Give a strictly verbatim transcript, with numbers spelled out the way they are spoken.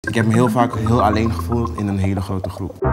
Ik heb me heel vaak heel alleen gevoeld in een hele grote groep.